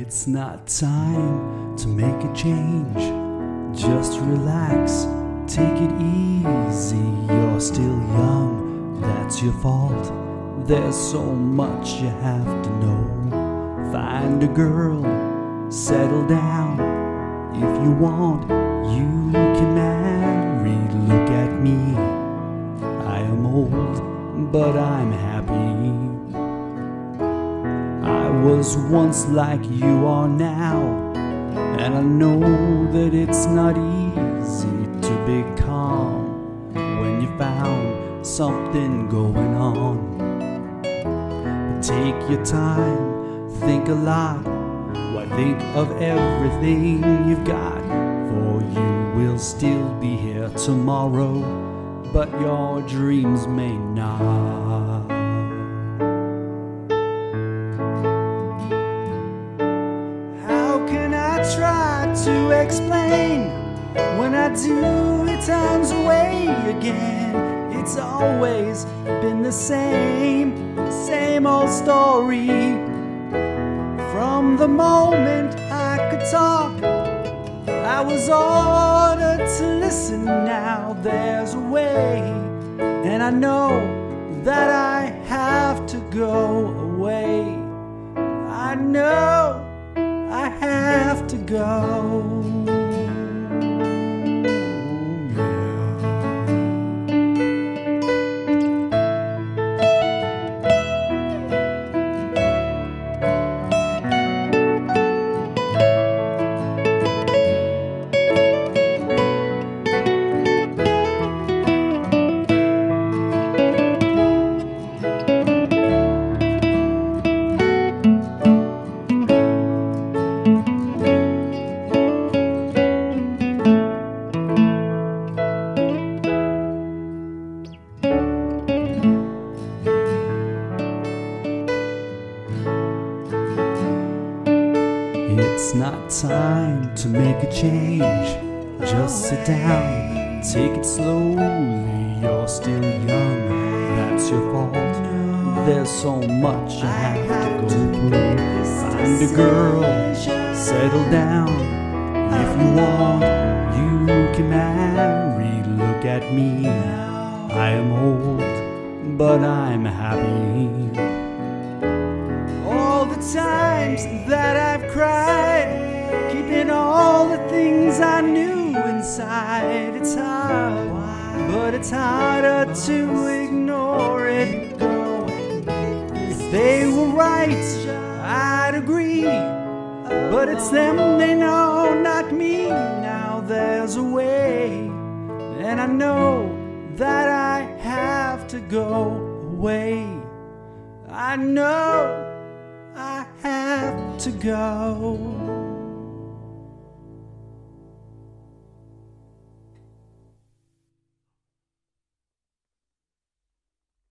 It's not time to make a change. Just relax, take it easy. You're still young, that's your fault. There's so much you have to know. Find a girl, settle down. If you want, you can marry. Look at me, I am old, but I'm happy. I was once like you are now, and I know that it's not easy to be calm when you found something going on. But take your time, think a lot. Why think of everything you've got? For you will still be here tomorrow, but your dreams may not. Try to explain when I do it turns away again. It's always been the same old story. From the moment I could talk, I was ordered to listen. Now there's a way, and I know that I have to go away. I know I have to go. It's not time to make a change. Just sit down, take it slowly. You're still young, that's your fault. There's so much you have to go through. Find a girl, settle down. If you want, you can marry. Look at me, I am old, but I'm happy. All the times that I've cried, keeping all the things I knew inside. It's hard, but it's harder to ignore it. If they were right, I'd agree, but it's them they know, not me. Now there's a way, and I know that I have to go away. I know I have to go.